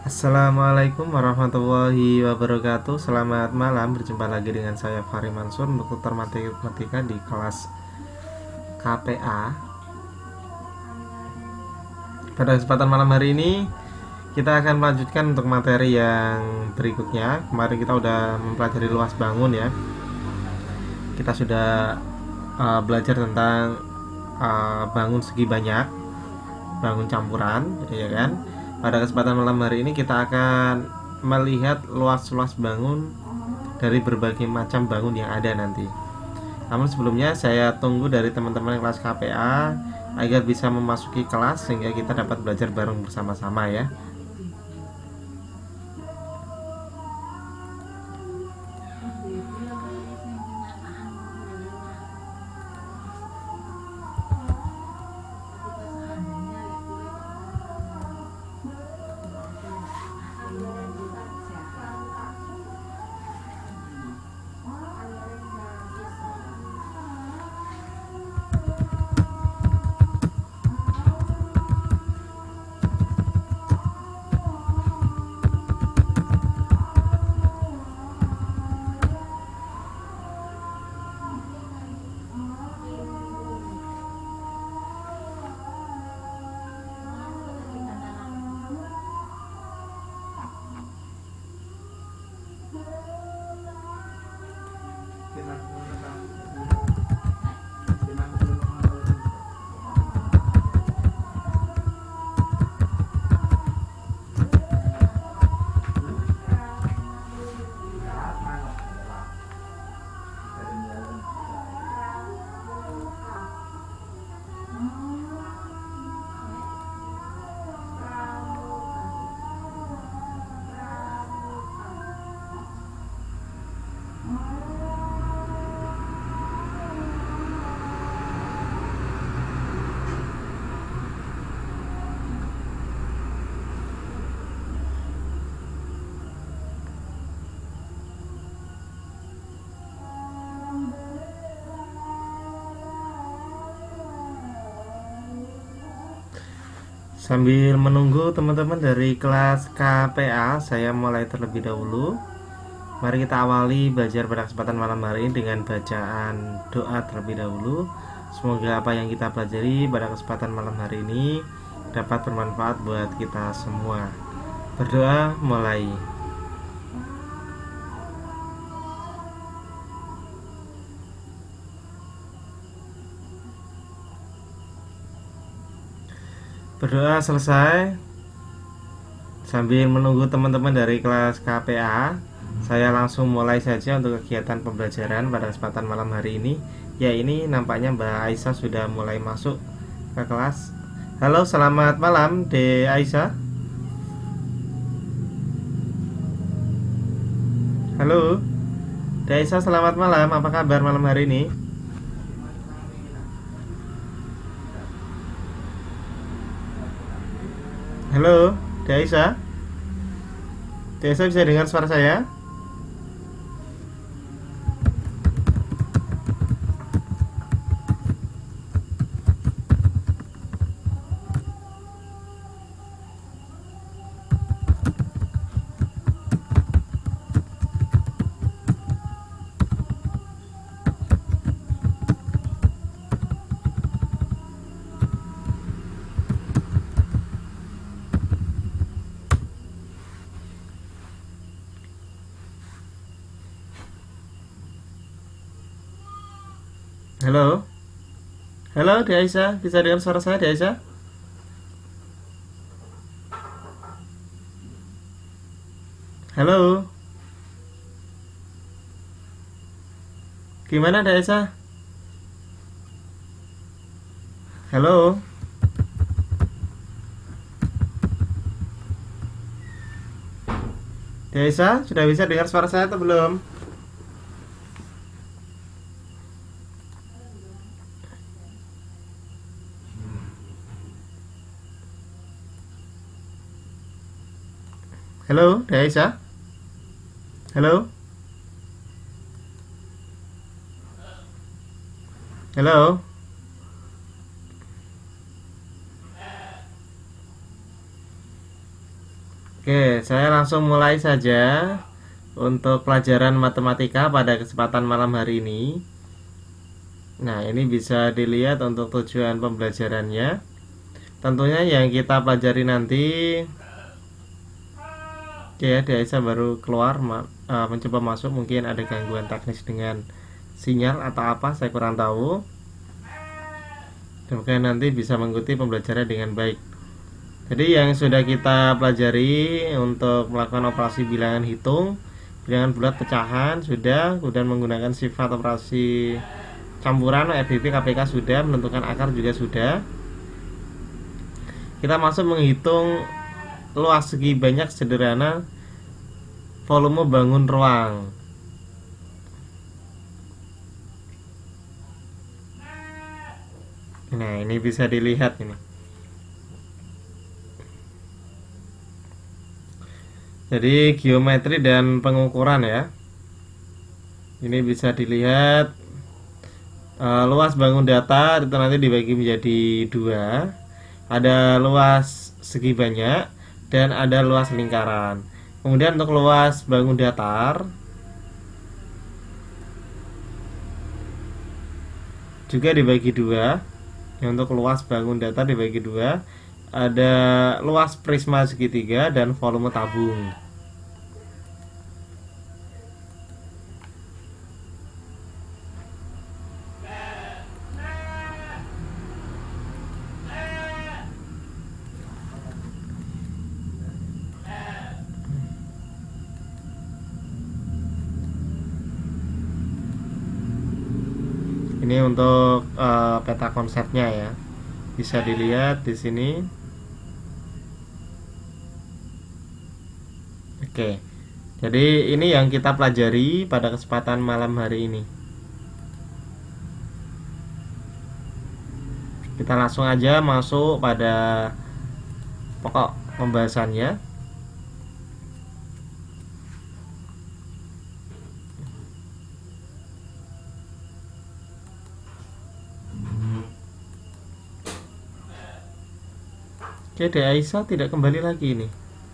Assalamualaikum warahmatullahi wabarakatuh. Selamat malam, berjumpa lagi dengan saya Fahri Mansur untuk tutor matematika di kelas KPA. Pada kesempatan malam hari ini kita akan melanjutkan untuk materi yang berikutnya. Kemarin kita udah mempelajari luas bangun ya. Kita sudah belajar tentang bangun segi banyak, bangun campuran, ya kan? Pada kesempatan malam hari ini kita akan melihat luas-luas bangun dari berbagai macam bangun yang ada nanti. Namun sebelumnya saya tunggu dari teman-teman kelas KPA agar bisa memasuki kelas sehingga kita dapat belajar bareng bersama-sama ya. Sambil menunggu teman-teman dari kelas KPA, saya mulai terlebih dahulu. Mari kita awali belajar pada kesempatan malam hari ini dengan bacaan doa terlebih dahulu. Semoga apa yang kita pelajari pada kesempatan malam hari ini dapat bermanfaat buat kita semua. Berdoa mulai. Berdoa selesai. Sambil menunggu teman-teman dari kelas KPA, saya langsung mulai saja untuk kegiatan pembelajaran pada kesempatan malam hari ini. Ya, ini nampaknya Mbak Aisyah sudah mulai masuk ke kelas. Halo, selamat malam De Aisyah. Halo De Aisyah, selamat malam. Apa kabar malam hari ini? Halo De Aisyah. De Aisyah bisa dengar suara saya? Halo. Halo De Aisyah, bisa dengar suara saya De Aisyah? Halo. Gimana De Aisyah? Halo. De Aisyah, sudah bisa dengar suara saya atau belum? Halo, De Aisyah? Halo? Halo? Oke, saya langsung mulai saja untuk pelajaran matematika pada kesempatan malam hari ini. Nah, ini bisa dilihat untuk tujuan pembelajarannya. Tentunya yang kita pelajari nanti. Oke ya, Aisyah baru keluar mencoba masuk, mungkin ada gangguan teknis dengan sinyal atau apa, saya kurang tahu. Semoga nanti bisa mengikuti pembelajaran dengan baik. Jadi yang sudah kita pelajari untuk melakukan operasi bilangan hitung, bilangan bulat pecahan sudah, kemudian menggunakan sifat operasi campuran RBP KPK sudah, menentukan akar juga sudah. Kita masuk menghitung luas segi banyak sederhana volume bangun ruang. Nah, ini bisa dilihat ini. Jadi geometri dan pengukuran ya. Ini bisa dilihat luas bangun datar itu nanti dibagi menjadi dua. Ada luas segi banyak dan ada luas lingkaran. Kemudian untuk luas bangun datar juga dibagi dua. Untuk luas bangun datar dibagi dua, ada luas prisma segitiga dan volume tabung. Ini untuk peta konsepnya ya, bisa dilihat di sini. Oke, jadi ini yang kita pelajari pada kesempatan malam hari ini. Kita langsung aja masuk pada pokok pembahasannya. Oke, Aisyah tidak kembali lagi ini.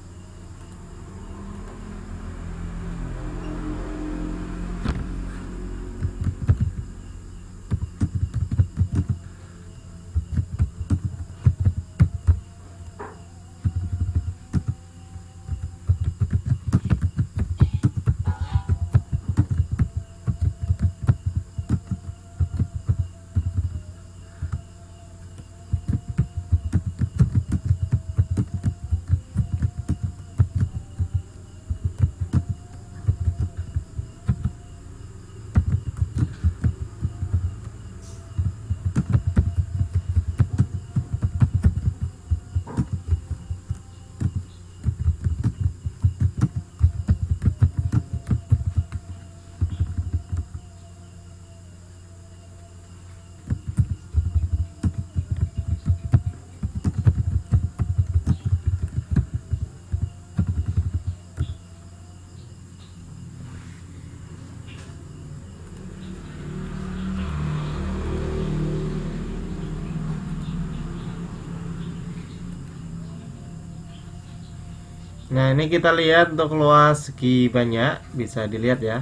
Nah, ini kita lihat untuk luas segi banyak, bisa dilihat ya.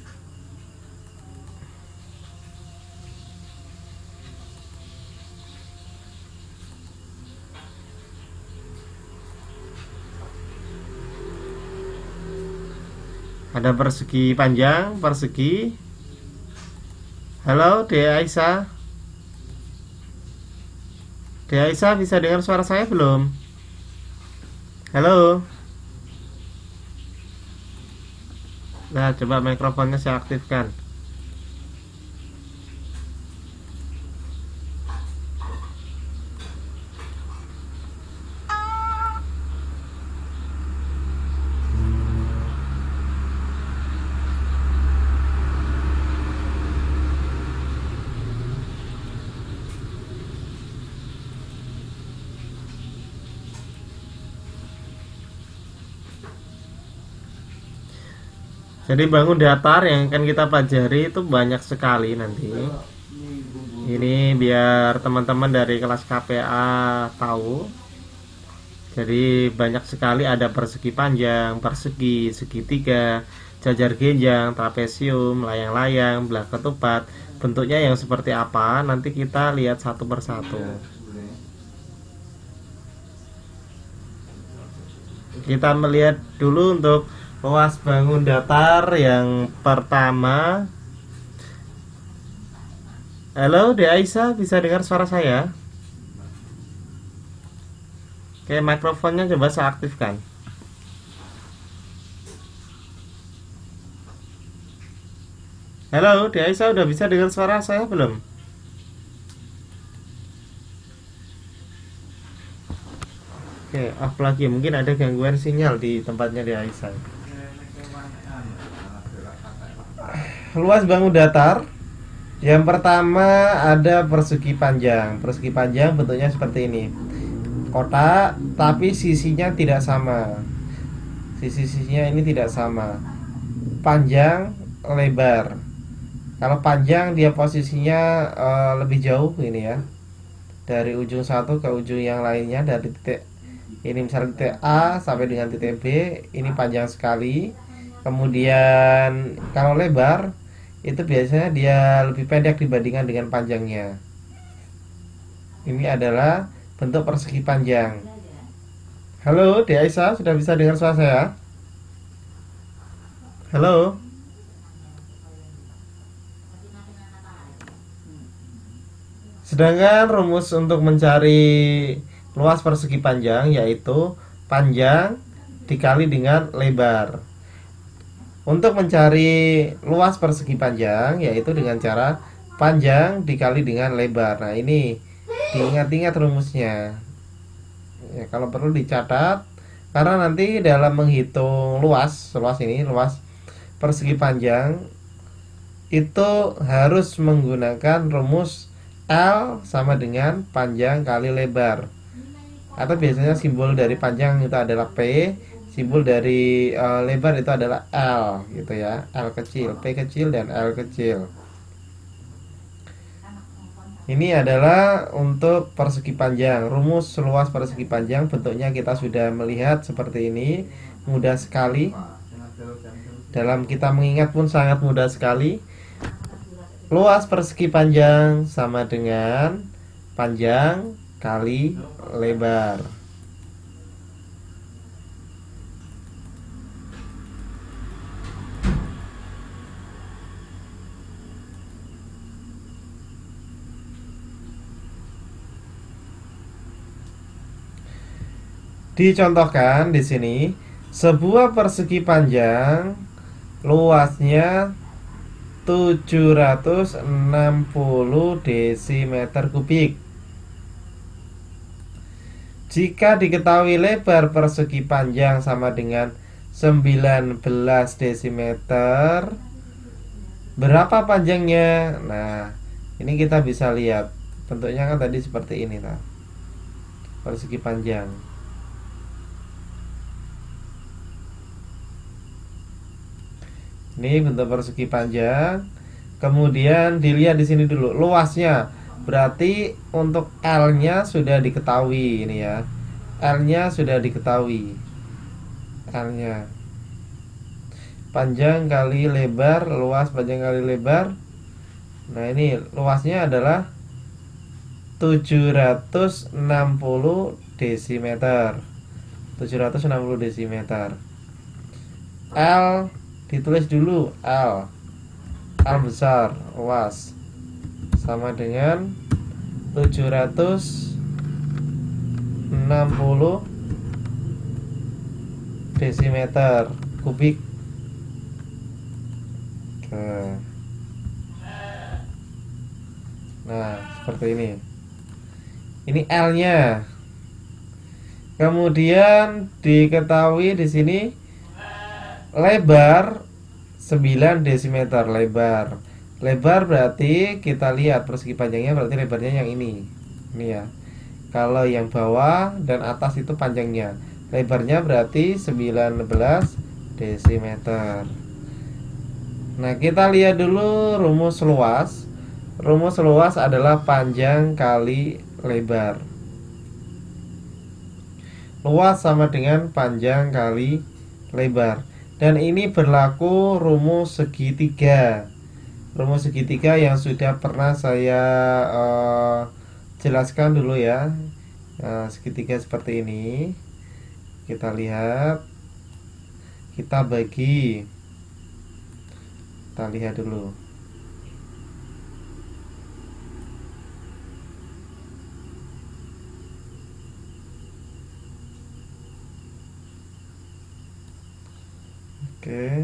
Ada persegi panjang, persegi. Halo, Aisyah. Aisyah bisa dengar suara saya belum? Halo. Nah, coba mikrofonnya saya aktifkan. Jadi bangun datar yang akan kita pelajari itu banyak sekali nanti. Ini biar teman-teman dari kelas KPA tahu. Jadi banyak sekali, ada persegi panjang, persegi, segitiga, jajar genjang, trapesium, layang-layang, belah ketupat. Bentuknya yang seperti apa nanti kita lihat satu persatu. Kita melihat dulu untuk luas bangun datar yang pertama. Halo, De Aisyah, bisa dengar suara saya? Oke, mikrofonnya coba saya aktifkan. Halo, De Aisyah, udah bisa dengar suara saya belum? Oke, off lagi. Mungkin ada gangguan sinyal di tempatnya De Aisyah. Luas bangun datar. Yang pertama ada persegi panjang. Persegi panjang bentuknya seperti ini. Kotak, tapi sisinya tidak sama. Sisi-sisinya ini tidak sama. Panjang, lebar. Kalau panjang dia posisinya lebih jauh ini ya. Dari ujung satu ke ujung yang lainnya, dari titik ini misalnya titik A sampai dengan titik B, ini panjang sekali. Kemudian kalau lebar itu biasanya dia lebih pendek dibandingkan dengan panjangnya. Ini adalah bentuk persegi panjang. Halo, De Aisyah, sudah bisa dengar suara saya? Halo. Sedangkan rumus untuk mencari luas persegi panjang yaitu panjang dikali dengan lebar. Untuk mencari luas persegi panjang yaitu dengan cara panjang dikali dengan lebar. Nah, ini diingat-ingat rumusnya ya, kalau perlu dicatat, karena nanti dalam menghitung luas persegi panjang itu harus menggunakan rumus L sama dengan panjang kali lebar, atau biasanya simbol dari panjang itu adalah P, simbol dari lebar itu adalah L gitu ya, L kecil, P kecil, dan L kecil. Ini adalah untuk persegi panjang. Rumus luas persegi panjang bentuknya kita sudah melihat seperti ini. Mudah sekali. Dalam kita mengingat pun sangat mudah sekali. Luas persegi panjang sama dengan panjang kali lebar. Dicontohkan di sini, sebuah persegi panjang luasnya 760 desimeter kubik. Jika diketahui lebar persegi panjang sama dengan 19 desimeter, berapa panjangnya? Nah, ini kita bisa lihat. Bentuknya kan tadi seperti ini, persegi panjang. Ini bentuk persegi panjang. Kemudian dilihat di sini dulu luasnya. Berarti untuk L-nya sudah diketahui ini ya. L-nya sudah diketahui. L-nya. Panjang kali lebar, luas panjang kali lebar. Nah, ini luasnya adalah 760 desimeter. 760 desimeter. L ditulis dulu, L besar, luas sama dengan 760 desimeter kubik. Nah, seperti ini. Ini L-nya. Kemudian diketahui di sini lebar 9 desimeter. Lebar berarti kita lihat persegi panjangnya, berarti lebarnya yang ini ya. Kalau yang bawah dan atas itu panjangnya. Lebarnya berarti 19 desimeter. Nah, kita lihat dulu rumus luas. Rumus luas adalah panjang kali lebar. luas sama dengan panjang kali lebar. Dan ini berlaku rumus segitiga. Rumus segitiga yang sudah pernah saya jelaskan dulu ya. Segitiga seperti ini. Kita lihat. Kita bagi. Kita lihat dulu. Oke.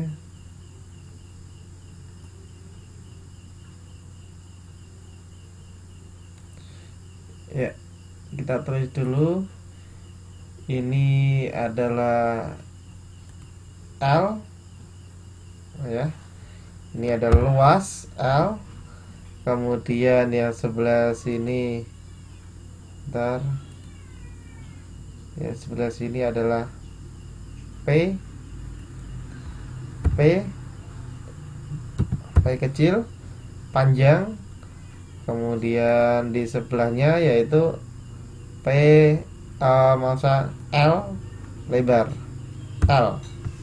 Ya, kita tulis dulu. Ini adalah L, ya. Ini adalah luas L. Kemudian yang sebelah sini, bentar. Ya, sebelah sini adalah P kecil, panjang. Kemudian di sebelahnya yaitu L lebar L.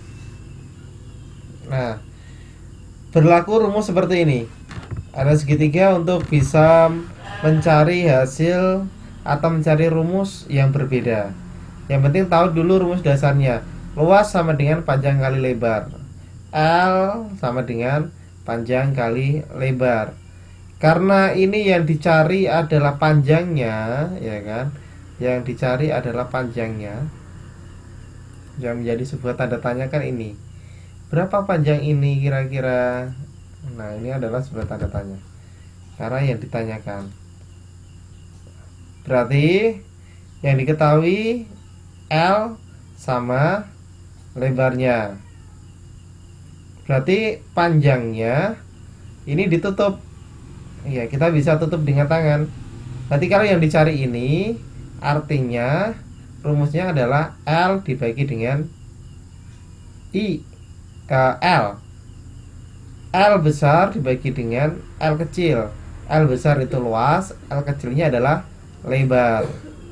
Nah, berlaku rumus seperti ini. Ada segitiga untuk bisa mencari hasil atau mencari rumus yang berbeda. Yang penting tahu dulu rumus dasarnya. Luas sama dengan panjang kali lebar. L sama dengan panjang kali lebar. Karena ini yang dicari adalah panjangnya, ya kan? Yang dicari adalah panjangnya. Yang menjadi sebuah tanda tanya kan ini. Berapa panjang ini kira-kira? Nah, ini adalah sebuah tanda tanya. Karena yang ditanyakan. Berarti yang diketahui L sama lebarnya. Berarti panjangnya ini ditutup. Ya, kita bisa tutup dengan tangan. Berarti kalau yang dicari ini artinya rumusnya adalah L dibagi dengan L. L besar dibagi dengan L kecil. L besar itu luas, L kecilnya adalah lebar.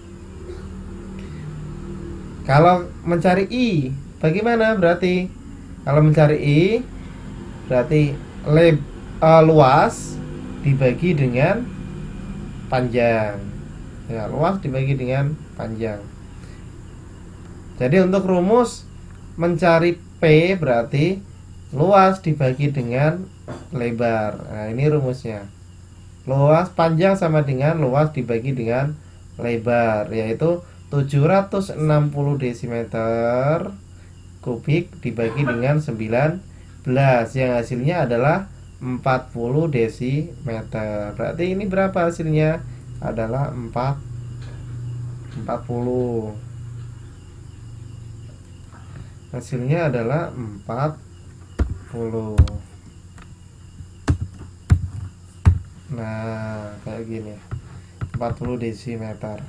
Kalau mencari I, bagaimana berarti? Kalau mencari I, berarti luas dibagi dengan panjang. Ya, luas dibagi dengan panjang. Jadi untuk rumus mencari P berarti luas dibagi dengan lebar. Nah, ini rumusnya. Luas panjang sama dengan luas dibagi dengan lebar, yaitu 760 desimeter kubik dibagi dengan 19, yang hasilnya adalah 40 desimeter. Berarti ini berapa hasilnya? Adalah 40. Hasilnya adalah 40. Nah, kayak gini. 40 desimeter.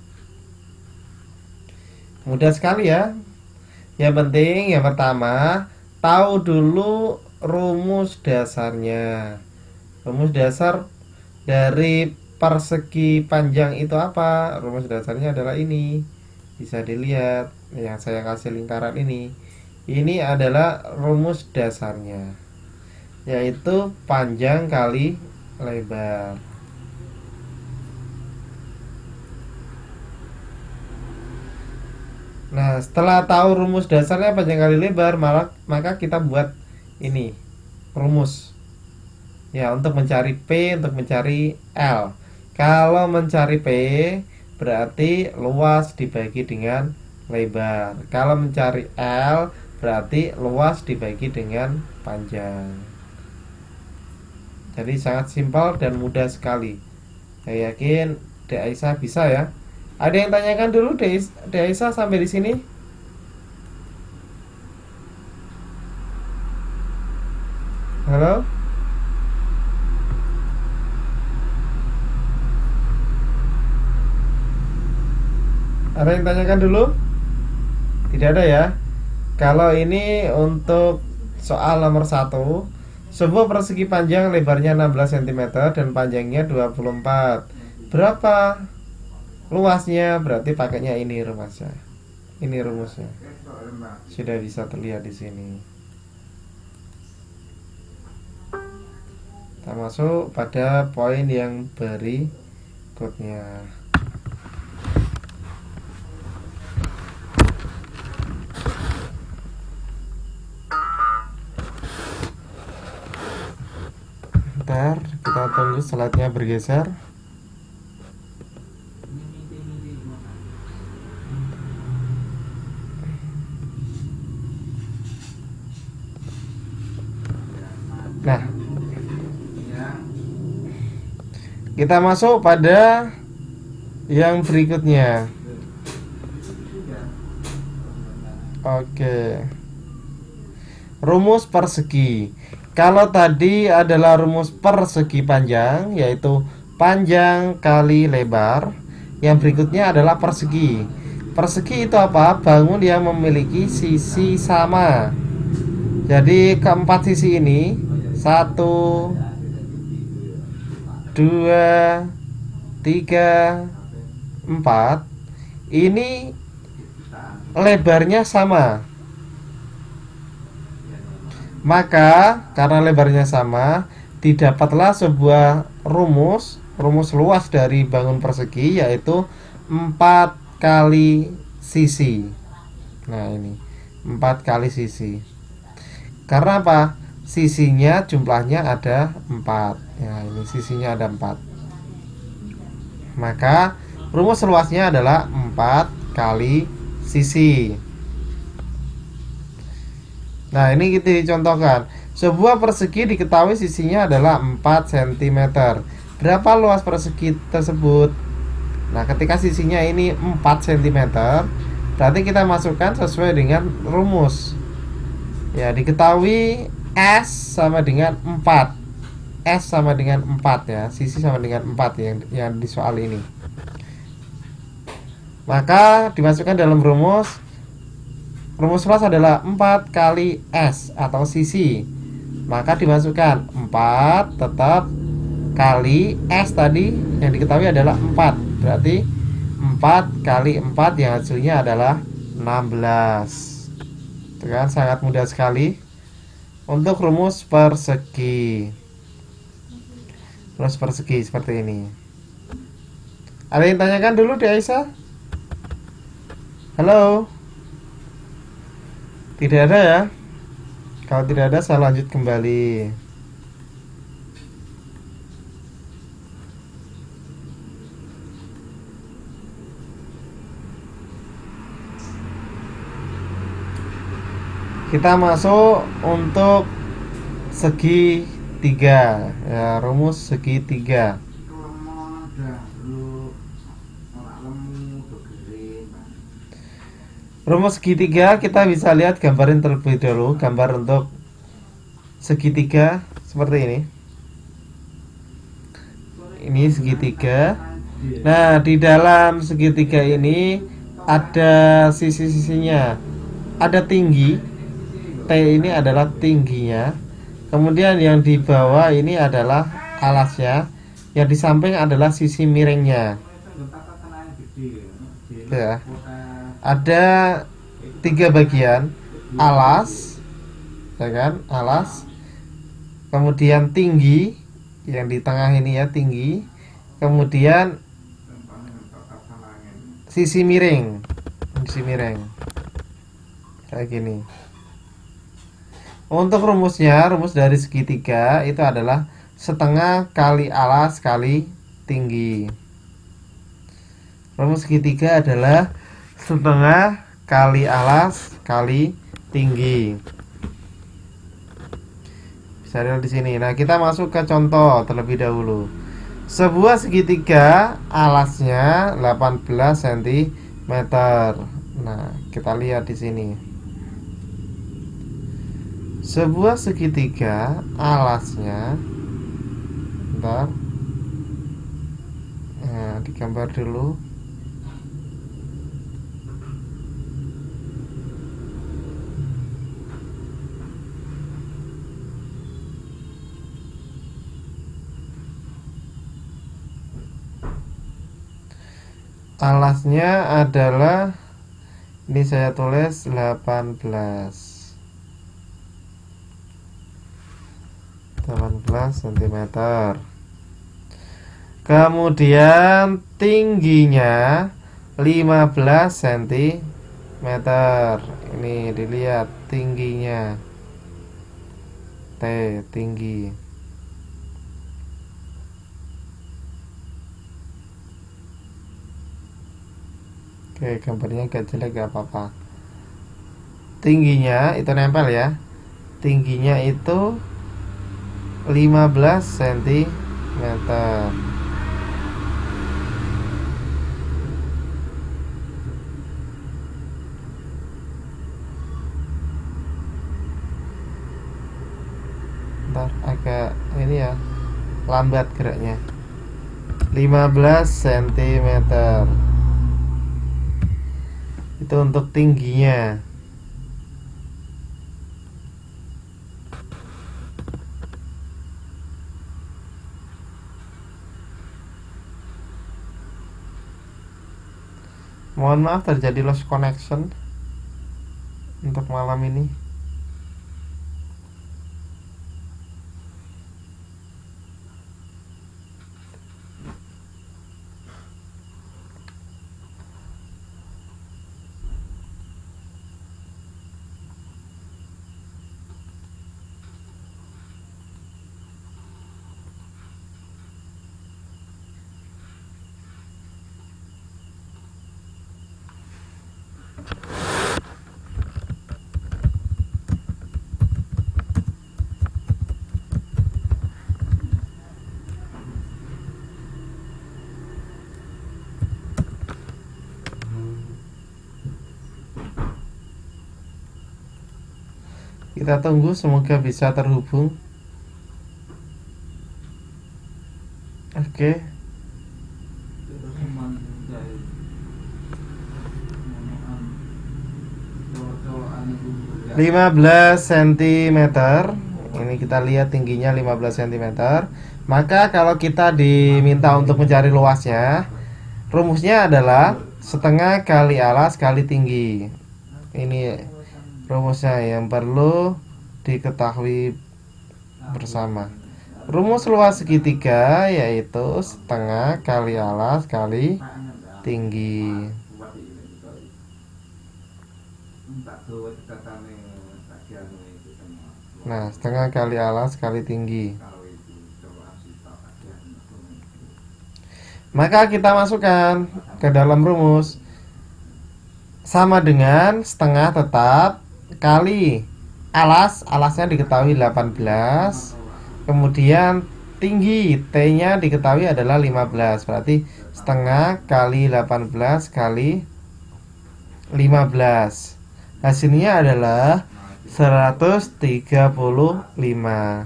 Mudah sekali ya. Yang penting yang pertama, tahu dulu rumus dasarnya. Rumus dasar dari persegi panjang itu apa? Rumus dasarnya adalah ini. Bisa dilihat yang saya kasih lingkaran ini. Ini adalah rumus dasarnya, yaitu panjang kali lebar. Nah, setelah tahu rumus dasarnya panjang kali lebar, maka kita buat ini rumus. Ya, untuk mencari P, untuk mencari L. Kalau mencari P, berarti luas dibagi dengan lebar. Kalau mencari L, berarti luas dibagi dengan panjang. Jadi sangat simpel dan mudah sekali. Saya yakin Dek Aisyah bisa ya. Ada yang tanyakan dulu Dek Aisyah sampai di sini? Halo? Ada yang tanyakan dulu? Tidak ada ya. Kalau ini untuk soal nomor 1, sebuah persegi panjang lebarnya 16 cm dan panjangnya 24. Berapa luasnya? Berarti pakainya ini rumusnya. Ini rumusnya. Sudah bisa terlihat di sini. Kita masuk pada poin yang berikutnya. Bentar, kita tunggu slide-nya bergeser. Nah, kita masuk pada yang berikutnya. Oke. Rumus persegi. Kalau tadi adalah rumus persegi panjang, yaitu panjang kali lebar. Yang berikutnya adalah persegi. Persegi itu apa? Bangun yang memiliki sisi sama. Jadi keempat sisi ini 1, 2, 3, 4 ini lebarnya sama. Maka karena lebarnya sama, didapatlah sebuah rumus luas dari bangun persegi, yaitu 4 kali sisi. Nah, ini 4 kali sisi. Karena apa? Sisinya jumlahnya ada 4. Ya, ini sisinya ada 4. Maka rumus luasnya adalah 4 kali sisi. Nah, ini kita dicontohkan. Sebuah persegi diketahui sisinya adalah 4 cm. Berapa luas persegi tersebut? Nah, ketika sisinya ini 4 cm, berarti kita masukkan sesuai dengan rumus. Ya, diketahui S sama dengan 4. S sama dengan 4 ya. Sisi sama dengan 4 yang di soal ini. Maka dimasukkan dalam rumus. Rumus luas adalah 4 kali S atau sisi. Maka dimasukkan 4 tetap kali S tadi yang diketahui adalah 4. Berarti 4 kali 4 yang hasilnya adalah 16. Itu kan sangat mudah sekali untuk rumus persegi. Rumus persegi seperti ini. Ada yang tanyakan dulu di Aisyah? Halo? Tidak ada ya? Kalau tidak ada, saya lanjut kembali. Kita masuk untuk segi 3 ya, rumus segi 3. Rumus segitiga kita bisa lihat gambarin terlebih dahulu. Gambar untuk segitiga seperti ini. Ini segitiga. Nah, di dalam segitiga ini ada sisi-sisinya. Ada tinggi. T ini adalah tingginya. Kemudian yang di bawah ini adalah alasnya. Yang di samping adalah sisi miringnya. Ya. Ada 3 bagian, alas, ya kan, alas, kemudian tinggi, yang di tengah ini ya tinggi, kemudian sisi miring, kayak gini. Untuk rumusnya, rumus dari segitiga itu adalah setengah kali alas kali tinggi. Rumus segitiga adalah setengah kali alas kali tinggi. Bisa lihat di sini. Nah, kita masuk ke contoh terlebih dahulu. Sebuah segitiga alasnya 18 cm. Nah, kita lihat di sini. Sebuah segitiga alasnya, bentar. Nah, digambar dulu. Alasnya adalah Ini saya tulis 18 cm. Kemudian tingginya 15 cm. Ini dilihat tingginya, T tinggi. Oke, gambarnya agak jelek, gak apa-apa. Tingginya itu nempel ya. Tingginya itu 15 cm. Ntar agak ini ya, lambat geraknya. 15 cm. Itu untuk tingginya. Mohon maaf terjadi lost connection untuk malam ini. Kita tunggu, semoga bisa terhubung. Oke. 15 cm. Ini kita lihat tingginya 15 cm. Maka kalau kita diminta untuk mencari luasnya, rumusnya adalah setengah kali alas kali tinggi. Ini rumusnya yang perlu diketahui bersama. Rumus luas segitiga yaitu setengah kali alas kali tinggi. Nah, setengah kali alas kali tinggi. Maka kita masukkan ke dalam rumus, sama dengan setengah tetap kali alas, alasnya diketahui 18, kemudian tinggi T-nya diketahui adalah 15. Berarti setengah kali 18 kali 15. Hasilnya adalah 135.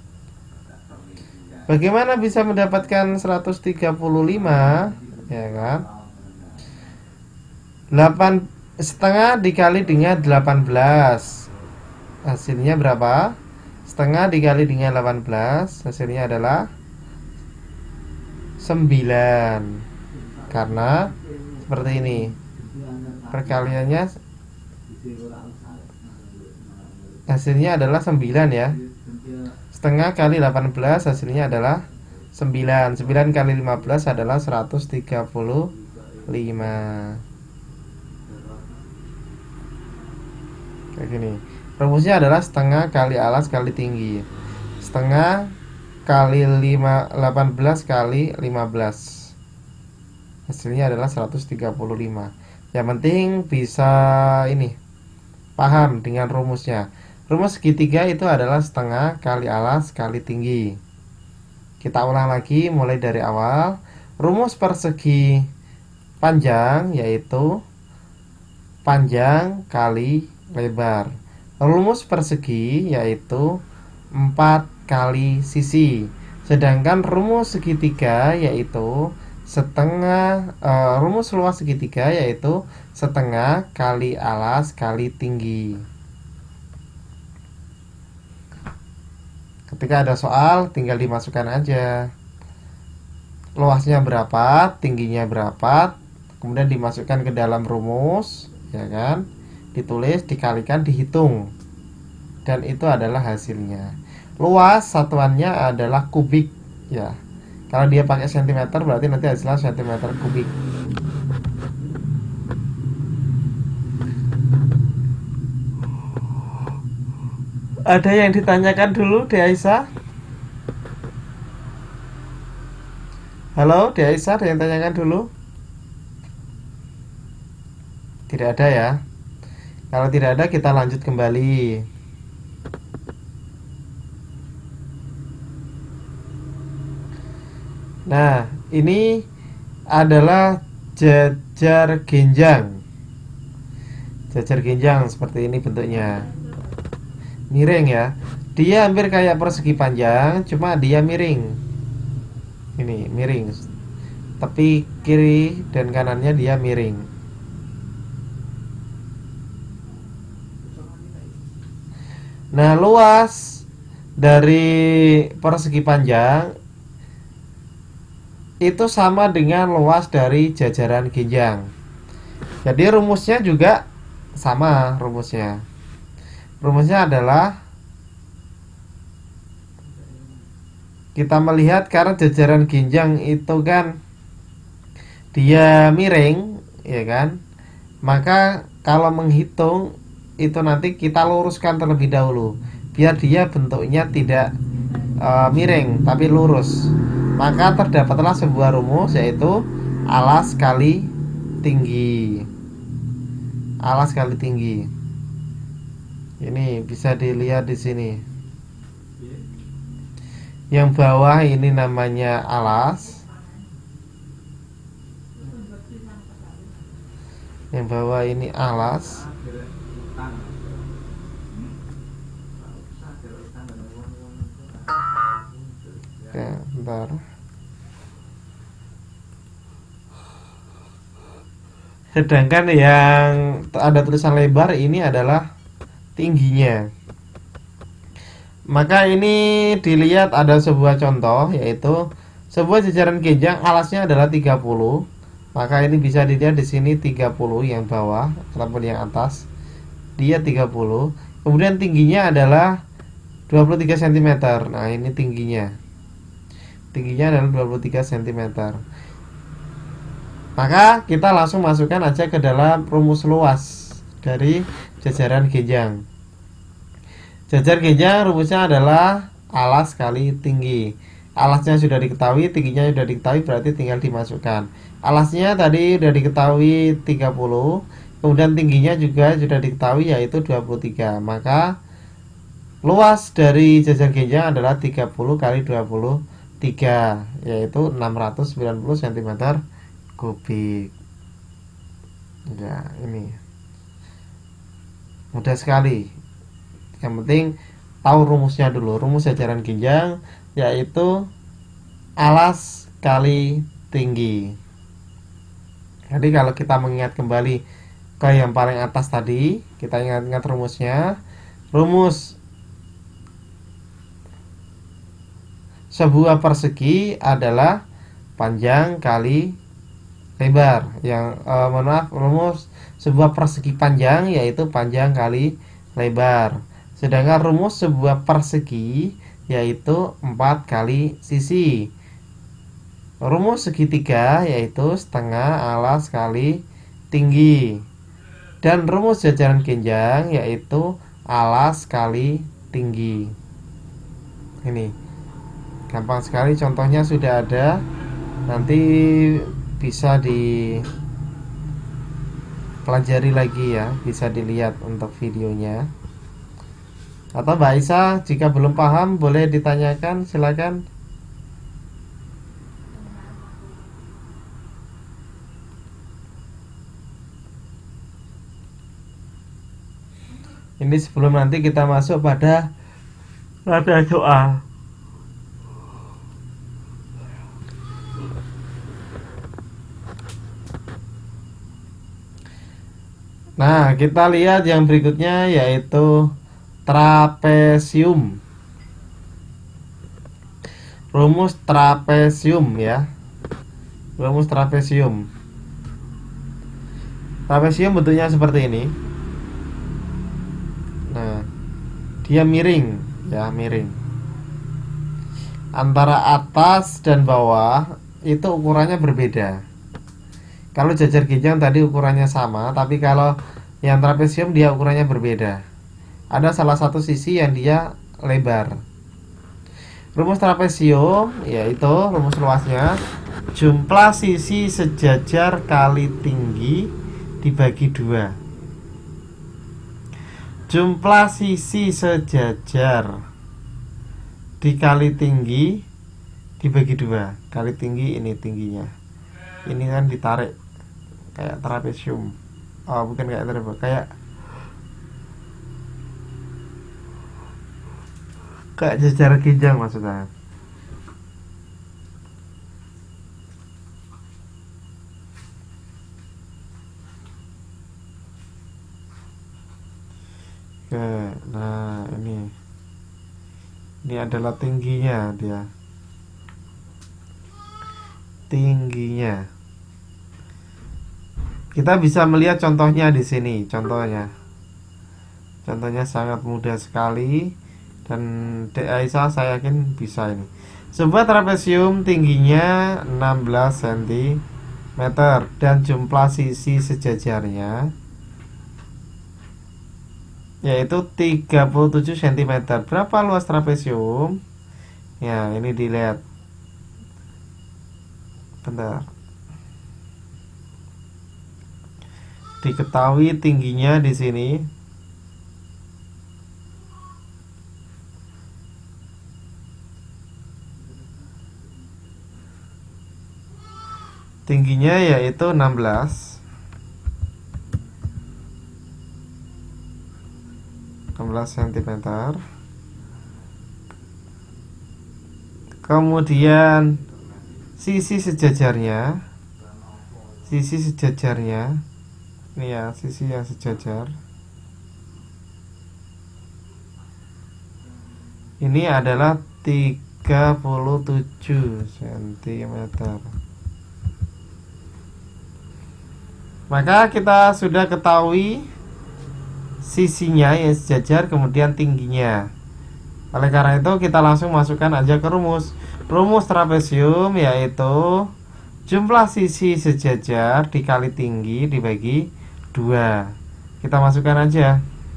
Bagaimana bisa mendapatkan 135? Ya kan? 8 setengah dikali dengan 18. Hasilnya berapa? Setengah dikali dengan 18, hasilnya adalah 9. Karena seperti ini, perkaliannya hasilnya adalah 9 ya. Setengah kali 18 hasilnya adalah 9. 9 kali 15 adalah 135. Kayak gini. Rumusnya adalah setengah kali alas kali tinggi. Setengah kali 18 kali 15. Hasilnya adalah 135. Yang penting bisa ini, paham dengan rumusnya. Rumus segitiga itu adalah setengah kali alas kali tinggi. Kita ulang lagi mulai dari awal. Rumus persegi panjang yaitu panjang kali lebar. Rumus persegi yaitu 4 kali sisi. Sedangkan rumus segitiga yaitu rumus luas segitiga yaitu setengah kali alas kali tinggi. Ketika ada soal tinggal dimasukkan aja luasnya berapa, tingginya berapa, kemudian dimasukkan ke dalam rumus, ya kan? Ditulis, dikalikan, dihitung, dan itu adalah hasilnya. Luas satuannya adalah kubik, ya. Kalau dia pakai cm berarti nanti hasilnya cm kubik. Ada yang ditanyakan dulu, De Aisyah? Halo, De Aisyah, ada yang tanyakan dulu? Tidak ada ya. Kalau tidak ada, kita lanjut kembali. Nah, ini adalah jajar genjang. Jajar genjang seperti ini bentuknya. Miring ya. Dia hampir kayak persegi panjang, cuma dia miring. Ini miring. Tepi kiri dan kanannya dia miring. Nah, luas dari persegi panjang itu sama dengan luas dari jajaran genjang. Jadi rumusnya juga sama rumusnya. Rumusnya adalah kita melihat karena jajaran genjang itu kan dia miring, ya kan? Maka kalau menghitung itu nanti kita luruskan terlebih dahulu biar dia bentuknya tidak miring tapi lurus. Maka terdapatlah sebuah rumus, yaitu alas kali tinggi. Alas kali tinggi. Ini bisa dilihat di sini. Yang bawah ini namanya alas. Yang bawah ini alas. Oke, bentar. Sedangkan yang ada tulisan lebar ini adalah tingginya. Maka ini dilihat ada sebuah contoh, yaitu sebuah jajaran genjang alasnya adalah 30. Maka ini bisa dilihat di sini 30 yang bawah ataupun yang atas. Dia 30. Kemudian tingginya adalah 23 cm. Nah, ini tingginya. Tingginya adalah 23 cm. Maka kita langsung masukkan aja ke dalam rumus luas dari jajaran genjang. Jajar genjang rumusnya adalah alas kali tinggi. Alasnya sudah diketahui, tingginya sudah diketahui, berarti tinggal dimasukkan. Alasnya tadi sudah diketahui 30, kemudian tingginya juga sudah diketahui yaitu 23. Maka luas dari jajar genjang adalah 30 kali 23, yaitu 690 cm kubik. Ya, ini mudah sekali. Yang penting tahu rumusnya dulu. Rumus jajaran genjang yaitu alas kali tinggi. Jadi kalau kita mengingat kembali ke yang paling atas tadi, kita ingat-ingat rumusnya. Rumus sebuah persegi adalah panjang kali lebar. Rumus sebuah persegi panjang yaitu panjang kali lebar. Sedangkan rumus sebuah persegi yaitu 4 kali sisi. Rumus segitiga yaitu setengah alas kali tinggi. Dan rumus jajaran genjang yaitu alas kali tinggi. Ini gampang sekali, contohnya sudah ada. Nanti bisa dipelajari lagi ya, bisa dilihat untuk videonya. Atau Mbak Aisyah jika belum paham boleh ditanyakan, silakan. Ini sebelum nanti kita masuk pada soal. Nah, kita lihat yang berikutnya yaitu trapesium. Rumus trapesium ya. Rumus trapesium. Trapesium bentuknya seperti ini. Nah, dia miring, ya miring. Antara atas dan bawah itu ukurannya berbeda. Kalau jajar ginjang tadi ukurannya sama, tapi kalau yang trapesium dia ukurannya berbeda. Ada salah satu sisi yang dia lebar. Rumus trapesium yaitu rumus luasnya jumlah sisi sejajar kali tinggi dibagi 2. Jumlah sisi sejajar dikali tinggi dibagi 2. Kali tinggi ini tingginya. Ini kan ditarik kayak trapesium. Oh, bukan kayak trapesium, kayak jajar ginjang maksudnya. Oke, nah ini adalah tingginya dia. Tingginya. Kita bisa melihat contohnya di sini. Contohnya sangat mudah sekali dan Dek Aisyah saya yakin bisa ini. Sebuah trapesium tingginya 16 cm dan jumlah sisi sejajarnya yaitu 37 cm. Berapa luas trapesium? Ya, ini dilihat. Bentar. Diketahui tingginya di sini. Tingginya yaitu 16 cm. Kemudian sisi sejajarnya ini ya, sisi yang sejajar ini adalah 37 cm. Maka kita sudah ketahui sisinya yang sejajar, kemudian tingginya. Oleh karena itu kita langsung masukkan aja ke rumus. Rumus trapesium yaitu jumlah sisi sejajar dikali tinggi dibagi 2. Kita masukkan aja.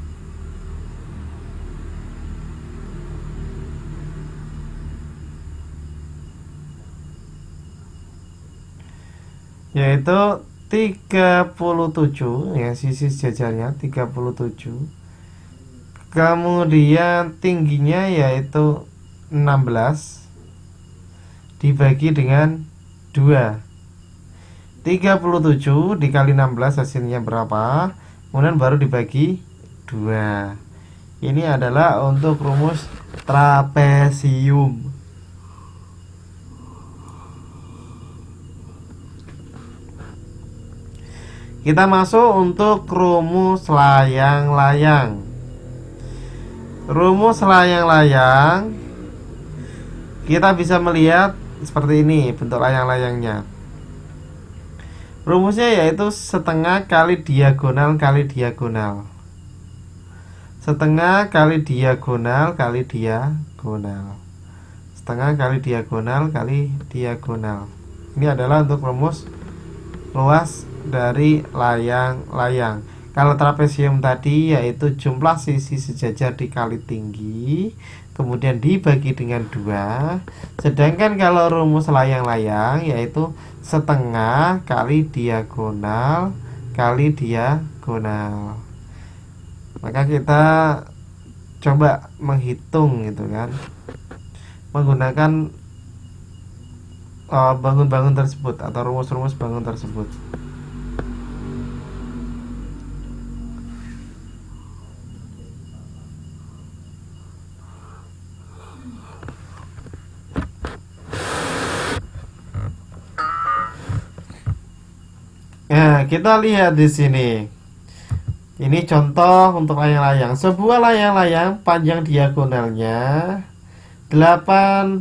Yaitu 37 ya, sisi sejajarnya 37. Kemudian tingginya yaitu 16 dibagi dengan 2. 37 dikali 16 hasilnya berapa? Kemudian baru dibagi 2. Ini adalah untuk rumus trapesium. Kita masuk untuk rumus layang-layang. Rumus layang-layang kita bisa melihat seperti ini bentuk layang-layangnya. Rumusnya yaitu setengah kali diagonal kali diagonal. Setengah kali diagonal kali diagonal. Setengah kali diagonal kali diagonal. Ini adalah untuk rumus luas dari layang-layang. Kalau trapesium tadi yaitu jumlah sisi sejajar dikali tinggi kemudian dibagi dengan 2. Sedangkan kalau rumus layang-layang yaitu setengah kali diagonal kali diagonal. Maka kita coba menghitung gitu kan, menggunakan bangun-bangun tersebut atau rumus-rumus bangun tersebut. Nah, kita lihat di sini. Ini contoh untuk layang-layang. Sebuah layang-layang panjang diagonalnya 28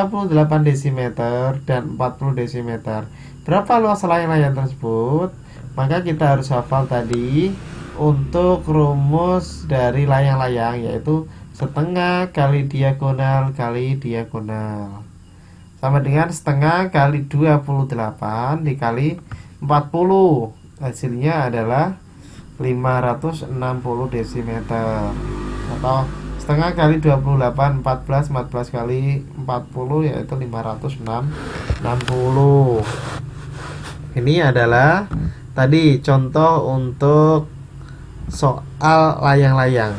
desimeter dan 40 desimeter. Berapa luas layang-layang tersebut? Maka kita harus hafal tadi untuk rumus dari layang-layang, yaitu setengah kali diagonal kali diagonal sama dengan setengah kali 28 dikali 40. Hasilnya adalah 560 desimeter, atau setengah kali 28 14 kali 40 yaitu 560. Ini adalah tadi contoh untuk soal layang-layang.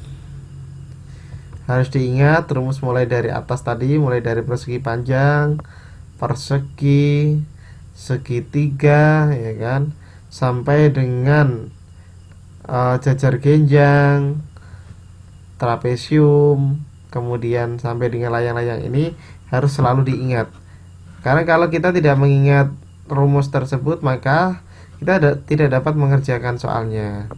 Harus diingat rumus mulai dari atas tadi, mulai dari persegi panjang, persegi, segitiga, ya kan, sampai dengan jajar genjang, trapesium, kemudian sampai dengan layang-layang ini harus selalu diingat. Karena kalau kita tidak mengingat rumus tersebut, maka kita tidak dapat mengerjakan soalnya.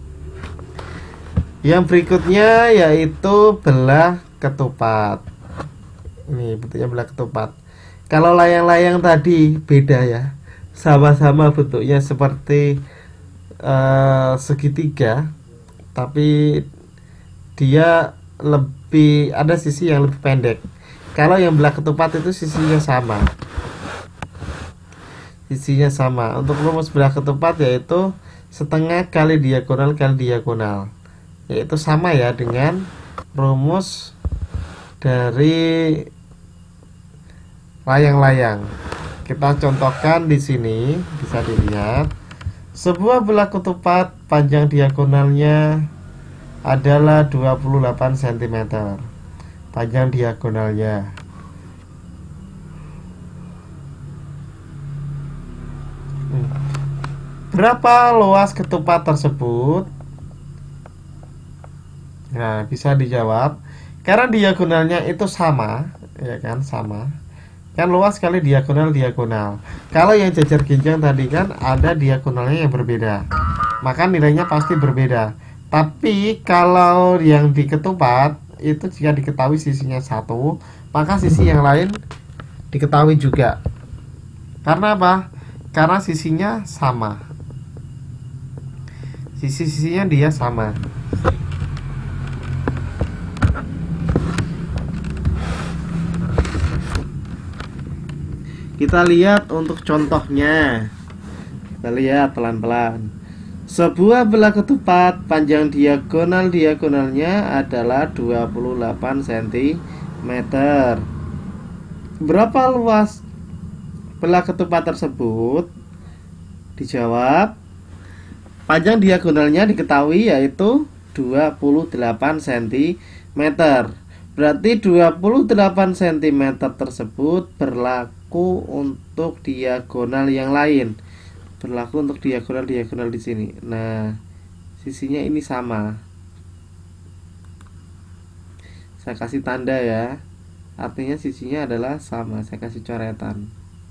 Yang berikutnya yaitu belah ketupat. Ini bentuknya belah ketupat. Kalau layang-layang tadi beda ya, sama-sama bentuknya seperti segitiga, tapi dia lebih ada sisi yang lebih pendek. Kalau yang belah ketupat itu sisinya sama. Sisinya sama. Untuk rumus belah ketupat yaitu setengah kali diagonal kali diagonal, yaitu sama ya dengan rumus dari layang-layang. Kita contohkan di sini, bisa dilihat sebuah belah ketupat panjang diagonalnya adalah 28 cm. Panjang diagonalnya. Berapa luas ketupat tersebut? Nah, bisa dijawab karena diagonalnya itu sama, ya kan, sama. Kan luas kali diagonal. Kalau yang jajar genjang tadi kan ada diagonalnya yang berbeda, maka nilainya pasti berbeda. Tapi kalau yang di ketupat itu jika diketahui sisinya satu, maka sisi yang lain diketahui juga. Karena apa? Karena sisinya sama. Sisi-sisinya dia sama. Kita lihat untuk contohnya. Kita lihat pelan-pelan. Sebuah belah ketupat panjang diagonalnya adalah 28 cm. Berapa luas belah ketupat tersebut? Dijawab. Panjang diagonalnya diketahui yaitu 28 cm. Berarti 28 cm tersebut berlaku untuk diagonal yang lain. Berlaku untuk diagonal di sini. Nah, sisinya ini sama. Saya kasih tanda ya. Artinya sisinya adalah sama. Saya kasih coretan.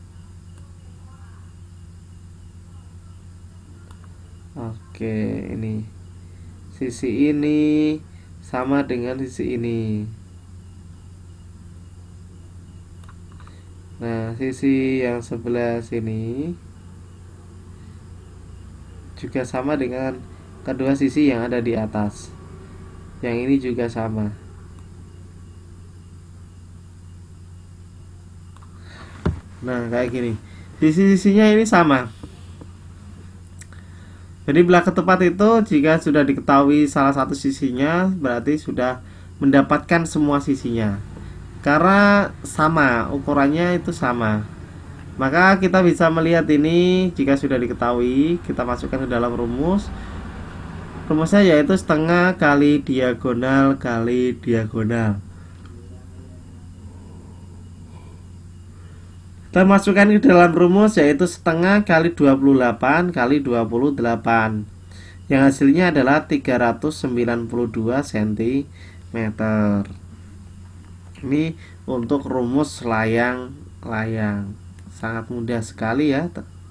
Oke, ini. Sisi ini sama dengan sisi ini. Nah, sisi yang sebelah sini juga sama dengan kedua sisi yang ada di atas. Yang ini juga sama. Nah, kayak gini. Sisi-sisinya ini sama. Jadi belah ketupat itu jika sudah diketahui salah satu sisinya, berarti sudah mendapatkan semua sisinya. Karena sama, ukurannya itu sama. Maka kita bisa melihat ini jika sudah diketahui, kita masukkan ke dalam rumus. Rumusnya yaitu setengah kali diagonal kali diagonal. Kita masukkan ke dalam rumus yaitu setengah kali 28 kali 28. Yang hasilnya adalah 392 cm. Ini untuk rumus layang-layang. Sangat mudah sekali ya.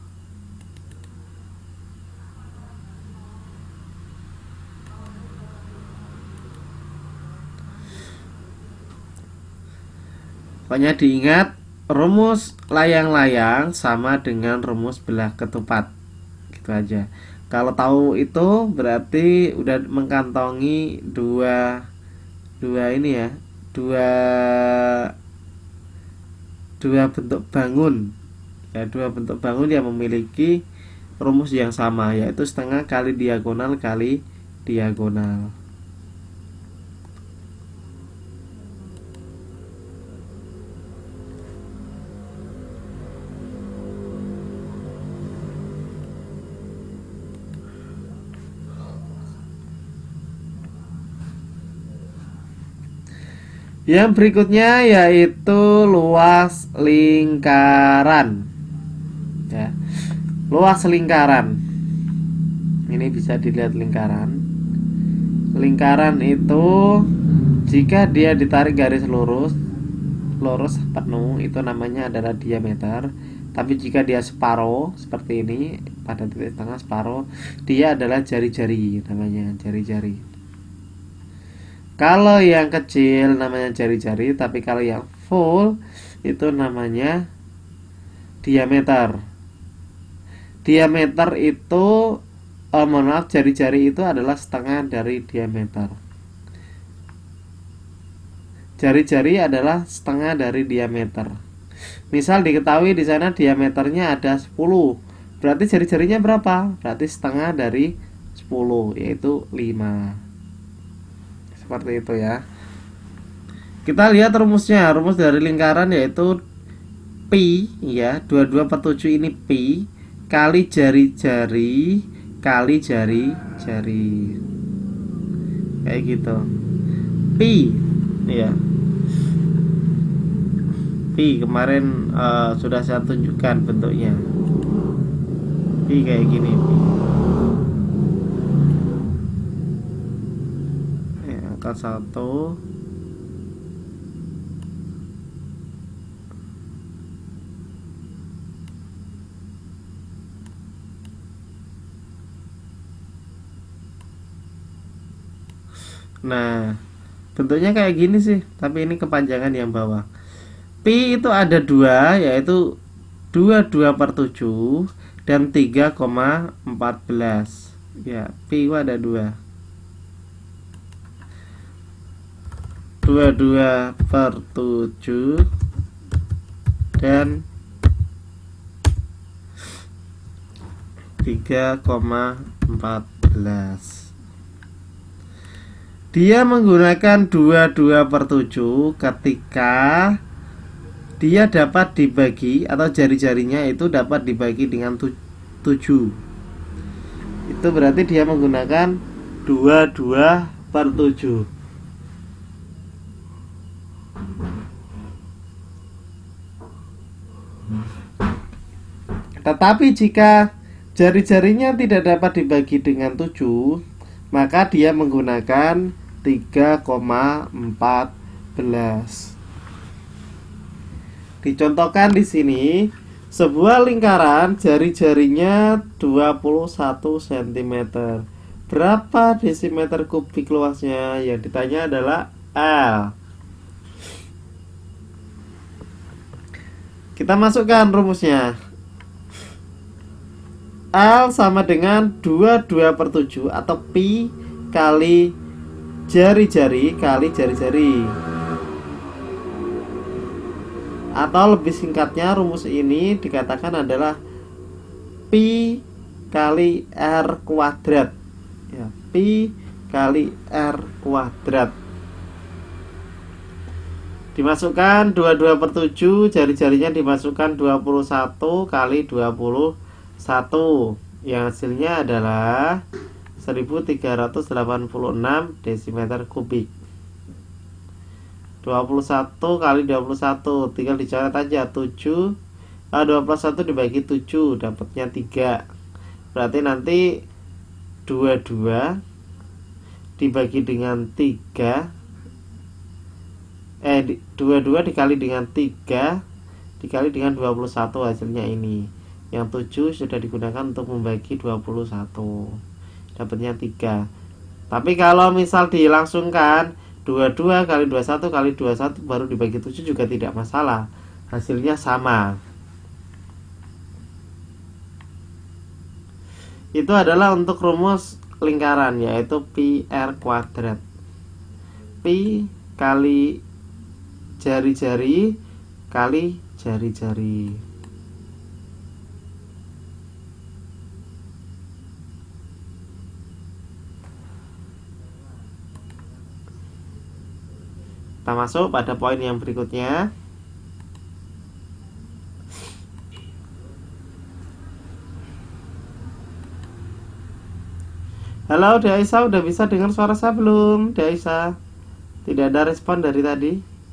Pokoknya diingat, rumus layang-layang sama dengan rumus belah ketupat. Itu aja. Kalau tahu itu berarti udah mengkantongi dua ini ya, dua bentuk bangun ya, dua bentuk bangun yang memiliki rumus yang sama, yaitu setengah kali diagonal kali diagonal. Yang berikutnya yaitu luas lingkaran ya. Luas lingkaran ini bisa dilihat lingkaran. Lingkaran itu jika dia ditarik garis lurus penuh itu namanya adalah diameter. Tapi jika dia separuh seperti ini pada titik tengah separuh, dia adalah jari-jari, namanya jari-jari. Kalau yang kecil namanya jari-jari, tapi kalau yang full itu namanya diameter. Diameter itu mohon maaf, jari-jari itu adalah setengah dari diameter. Jari-jari adalah setengah dari diameter. Misal diketahui di sana diameternya ada 10. Berarti jari-jarinya berapa? Berarti setengah dari 10, yaitu 5. Seperti itu ya. Kita lihat rumusnya. Rumus dari lingkaran yaitu pi ya, 22/7 ini pi kali jari-jari kali jari-jari. Kayak gitu. Pi ya. Pi kemarin sudah saya tunjukkan bentuknya. Pi kayak gini pi. Angka 1 Nah, bentuknya kayak gini sih, tapi ini kepanjangan yang bawah. Pi itu ada 2, yaitu 22/7 dan 3,14. Ya, pi itu ada 2. 22/7 dan 3,14. Dia menggunakan 22/7 ketika dia dapat dibagi atau jari-jarinya itu dapat dibagi dengan 7. Itu berarti dia menggunakan 22/7. Tetapi jika jari-jarinya tidak dapat dibagi dengan 7, maka dia menggunakan 3,14. Dicontohkan di sini, sebuah lingkaran jari-jarinya 21 cm. Berapa desimeter kubik luasnya? Yang ditanya adalah L. Kita masukkan rumusnya. L sama dengan 22/7 atau pi kali jari-jari kali jari-jari. Atau lebih singkatnya rumus ini dikatakan adalah pi kali r kuadrat. Ya, pi kali r kuadrat. Dimasukkan 22/7, jari-jarinya dimasukkan 21 kali 21. Yang hasilnya adalah 1386 desimeter kubik. 21 kali 21 tinggal dicoret aja 7. 21 dibagi 7 dapatnya 3. Berarti nanti 22 dibagi dengan 3 22 dikali dengan 3 dikali dengan 21, hasilnya ini. Yang 7 sudah digunakan untuk membagi 21, dapatnya 3. Tapi kalau misal dilangsungkan 22 kali 21 kali 21 baru dibagi 7 juga tidak masalah, hasilnya sama. itu adalah untuk rumus lingkaran, yaitu pi r kuadrat. Pi kali jari-jari kali jari-jari. Kita masuk pada poin yang berikutnya. Halo Daisa, udah bisa dengar suara saya belum? Daisa, tidak ada respon dari tadi.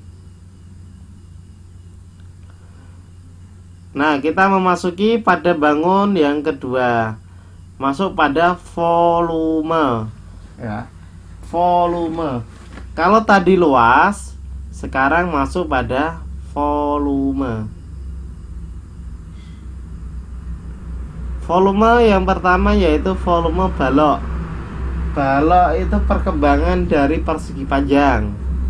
Nah, kita memasuki pada bangun yang kedua. Masuk pada volume. Ya, volume. Kalau tadi luas, sekarang masuk pada volume. Volume yang pertama yaitu volume balok. Balok itu perkembangan dari persegi panjang.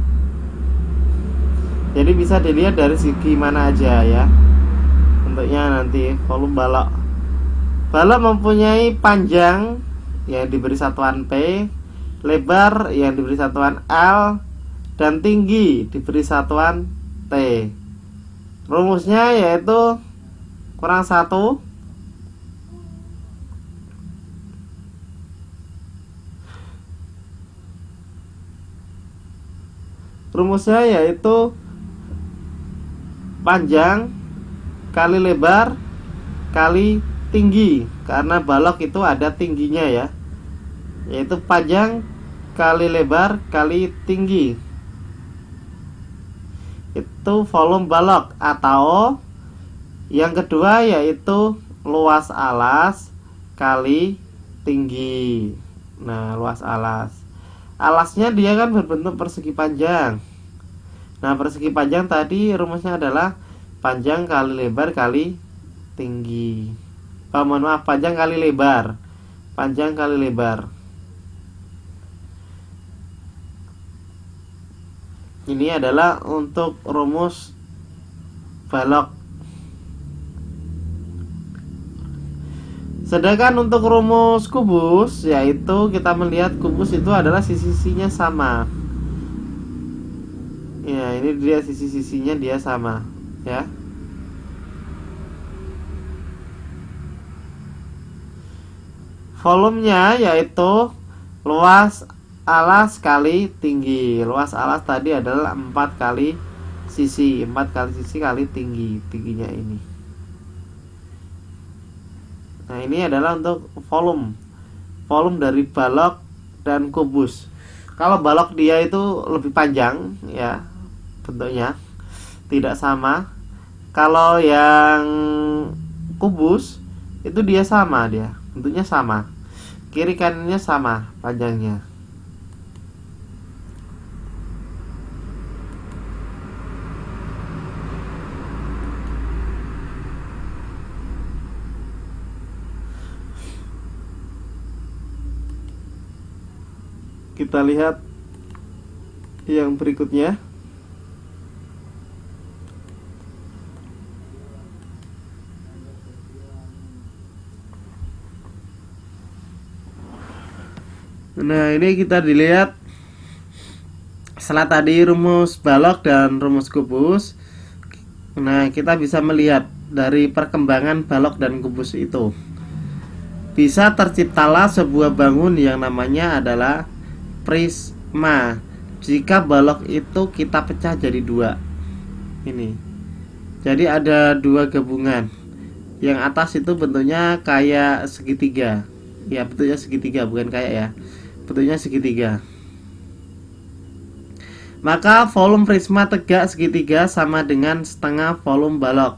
Jadi bisa dilihat dari segi mana aja ya. Bentuknya nanti volume balok. Balok mempunyai panjang yang diberi satuan P, lebar yang diberi satuan L, dan tinggi diberi satuan T. Rumusnya yaitu kurang 1 rumusnya yaitu panjang kali lebar kali tinggi, karena balok itu ada tingginya ya, yaitu panjang kali lebar kali tinggi. Itu volume balok. Atau yang kedua yaitu luas alas kali tinggi. Nah, luas alas, alasnya dia kan berbentuk persegi panjang. Nah, persegi panjang tadi rumusnya adalah panjang kali lebar kali tinggi. Mohon maaf, panjang kali lebar. Panjang kali lebar. Ini adalah untuk rumus balok. Sedangkan untuk rumus kubus, yaitu kita melihat kubus itu adalah sisi-sisinya sama. Ya, ini dia sisi-sisinya dia sama, ya. Volumenya yaitu luas alas kali tinggi. Luas alas tadi adalah 4 kali sisi. 4 kali sisi kali tinggi. Tingginya ini. Nah, ini adalah untuk volume. Volume dari balok dan kubus. Kalau balok dia itu lebih panjang ya, bentuknya tidak sama. Kalau yang kubus itu dia sama, dia bentuknya sama. Kiri kanannya sama panjangnya. Kita lihat yang berikutnya. Nah, ini kita dilihat setelah tadi rumus balok dan rumus kubus. Nah, kita bisa melihat dari perkembangan balok dan kubus itu. Bisa terciptalah sebuah bangun yang namanya adalah prisma jika balok itu kita pecah jadi 2. Ini. Jadi ada 2 gabungan. Yang atas itu bentuknya kayak segitiga. Ya, bentuknya segitiga, bukan kayak ya. Bentuknya segitiga. Maka volume prisma tegak segitiga sama dengan setengah volume balok.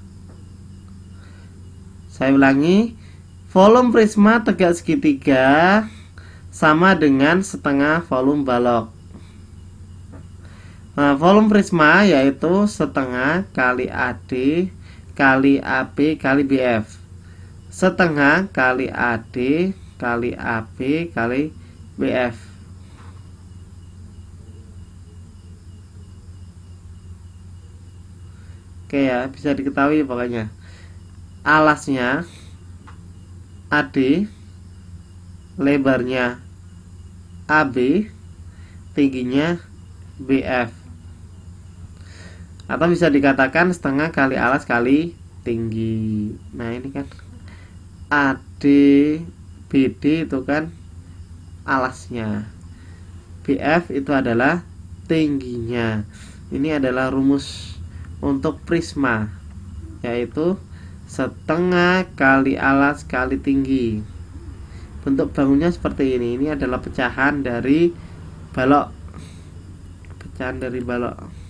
Saya ulangi, volume prisma tegak segitiga sama dengan setengah volume balok. Nah, volume prisma yaitu setengah kali AD kali AB kali BF. Setengah kali AD kali AB kali BF. Oke ya, bisa diketahui pokoknya. Alasnya AD lebarnya AB, tingginya BF. Atau bisa dikatakan setengah kali alas kali tinggi. Nah ini kan AD BD itu kan alasnya, BF itu adalah tingginya. Ini adalah rumus untuk prisma, yaitu setengah kali alas kali tinggi. Bentuk bangunnya seperti ini. Ini adalah pecahan dari balok. Pecahan dari balok.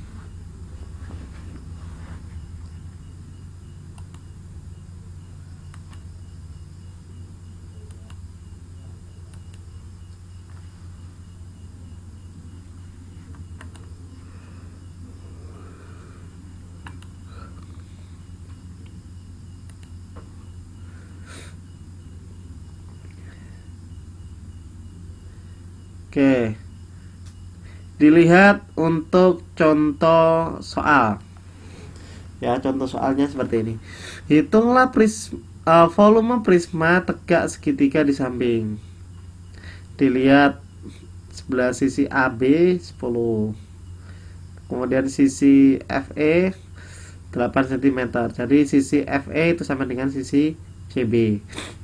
Oke, dilihat untuk contoh soal. Ya, contoh soalnya seperti ini. Hitunglah volume prisma tegak segitiga di samping. Dilihat sebelah sisi AB 10. Kemudian sisi FE 8 cm. Jadi sisi FE itu sama dengan sisi CB.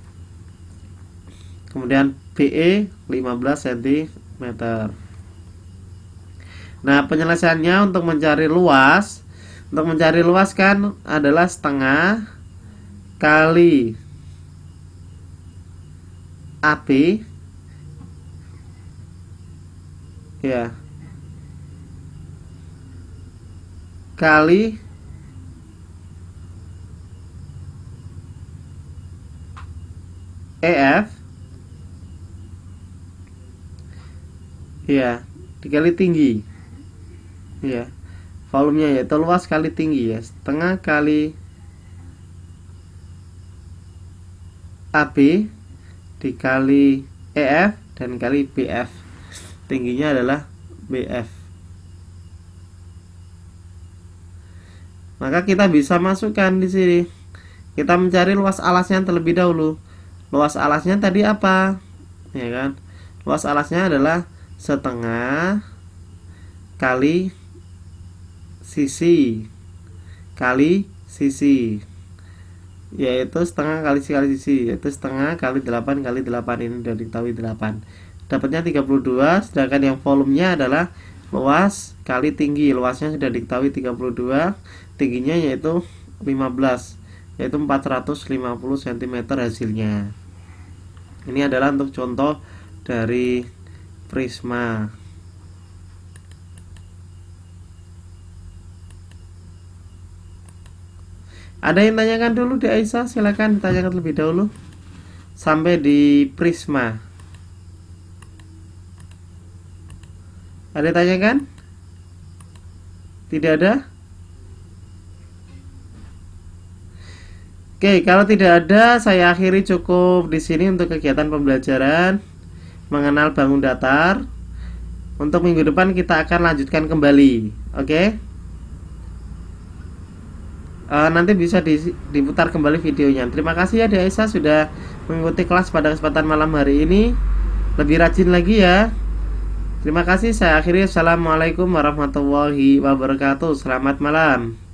Kemudian BE 15 cm. Nah, penyelesaiannya untuk mencari luas. Untuk mencari luas kan adalah setengah kali AB, ya, kali EF, ya, dikali tinggi, ya, volumenya yaitu luas kali tinggi, ya, setengah kali AB dikali EF dan kali BF. Tingginya adalah BF. Maka kita bisa masukkan di sini. Kita mencari luas alasnya terlebih dahulu. Luas alasnya tadi apa? Ya kan? Luas alasnya adalah setengah kali sisi kali sisi, yaitu setengah kali sisi, yaitu setengah kali 8 kali 8. Ini sudah diketahui 8. Dapatnya 32. Sedangkan yang volumenya adalah luas kali tinggi. Luasnya sudah diketahui 32. Tingginya yaitu 15, yaitu 450 cm hasilnya. Ini adalah untuk contoh dari prisma. Ada yang tanyakan dulu di Aisyah? Silakan ditanyakan terlebih dahulu sampai di prisma. Ada yang tanyakan? Tidak ada? Oke, kalau tidak ada, saya akhiri cukup di sini untuk kegiatan pembelajaran mengenal bangun datar. Untuk minggu depan kita akan lanjutkan kembali. Oke? Nanti bisa diputar kembali videonya. Terima kasih ya Di Aisyah sudah mengikuti kelas pada kesempatan malam hari ini. Lebih rajin lagi ya. Terima kasih. Saya akhiri. Assalamualaikum warahmatullahi wabarakatuh. Selamat malam.